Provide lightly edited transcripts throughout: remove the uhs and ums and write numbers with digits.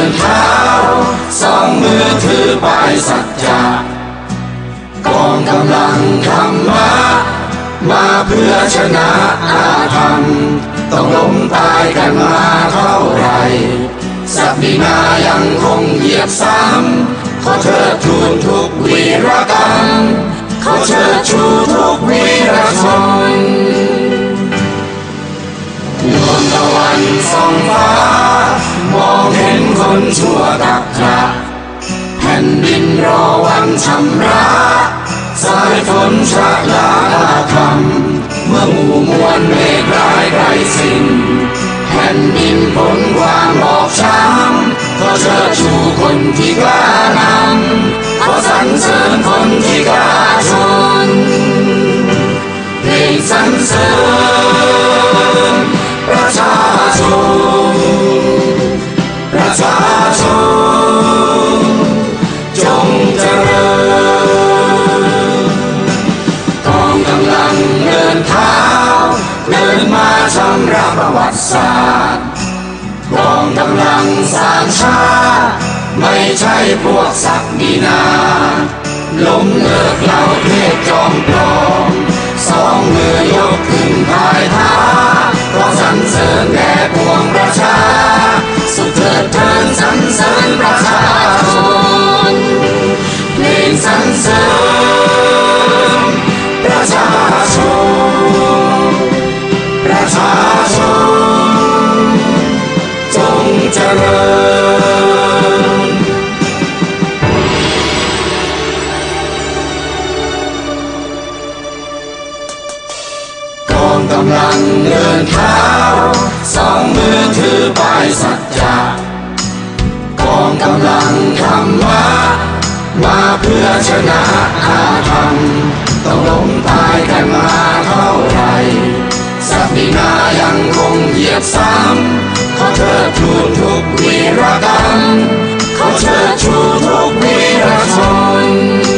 นเท้าสองมือถือป้ายสัจจะกองกำลังธรรมะมาเพื่อชนะอาธรรมต้องล้มตายกันมาเท่าไรศักดินายังคงเหยียบซ้ำขอเชิดทูนทุกวีรกรรมขอเชิดชูทุกวีรชนดวงตะวันส่องฟ้ามองเห็นคนชั่วตักขระแผ่นดินรอวันชำระสายฝนชะล้างอาธรรมเมื่อหมู่มวลเมฆร้ายไร้สิ้นแผ่นดินพ้นความบอบช้ำขอเชิดชูคนที่กล้านำขอสรรเสริญคนที่กล้าชนเพลงสรรเสริญประชาชนประชาชนจงเจริญกองกำลังเดินเท้าเดินมาชำระประวัติศาสตร์กองกำลังสร้างชาติไม่ใช่พวกศักดินาล้มเลิกเหล่าเพศจอมปลอมสองมือยกขึ้นพายท้าขอสรรเสริญแด่ปวงประชาสุดเถิดเทินสรรเสริญประชาชนเพลงสรรเสริญประชาชนประชาชนจงเจริญกองกำลังเดินเท้าสองมือถือป้ายสัจจะกองกำลังธรรมะมาเพื่อชนะอาธรรมต้องล้มตายกันมาเท่าไรศักดินายังคงเหยียบซ้ำขอเชิดชูทุกวีรกรรมขอเชิดชูทุกวีรชน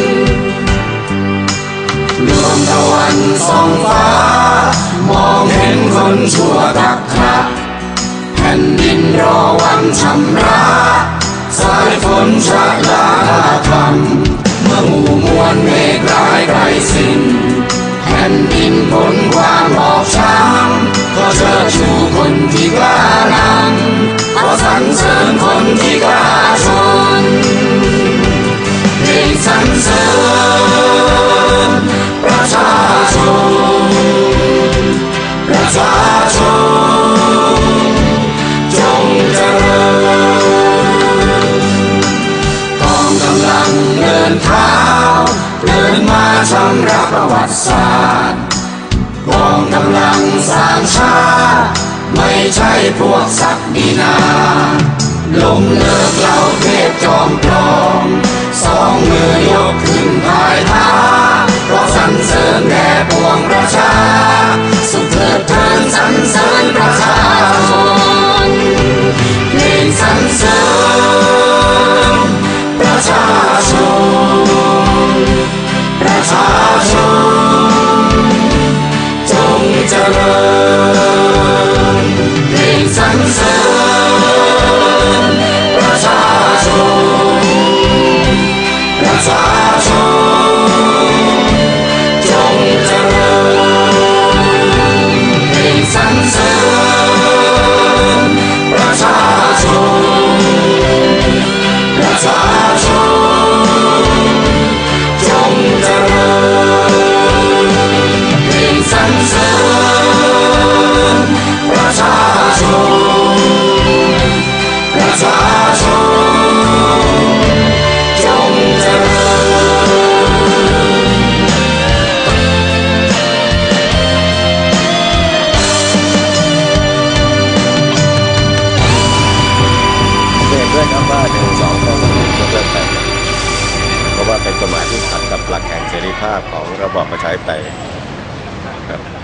ดวงตะวันส่องฟ้ามองเห็นคนชั่วตักขระแผ่นดินรอวันชำระสายฝนชะล้างอาธรรมเมื่อหมู่มวลเมฆร้ายไร้สิ้นแผ่นดินพ้นความบอบช้ำขอเชิดชูคนที่กล้านำขอสรรเสริญคนที่กล้าชนเพลงสรรเสริญประชาชนประชาชนจงเจริญกองกำลังเดินเท้าเดินมาชำระประวัติศาสตร์กองกำลังสร้างชาติไม่ใช่พวกศักดินาล้มเลิกเหล่าเพศจอมปลอมสองมือยกขึ้นพายท้าขอสรรเสริญแด่ปวงประชาสุขเถิดเทินสรรเสริญประชาชนเพลงสรรเสริญประชาชนประชาชนจงเจริญเพลงสรรเสริญประชาชนประชาชนจงเจริญเพลงสรรเสริญประชาชนประชาชนจงเจริญเพลงสรรเสริญประชาชนประชาชนจงเจริญเห็นด้วยครับว่า1 2ต้องยกเลิกไปเพราะว่าเป็นกฎหมายที่ขัดกับหลักแห่งเสรีภาพของระบอบประชาธิปไตยครับ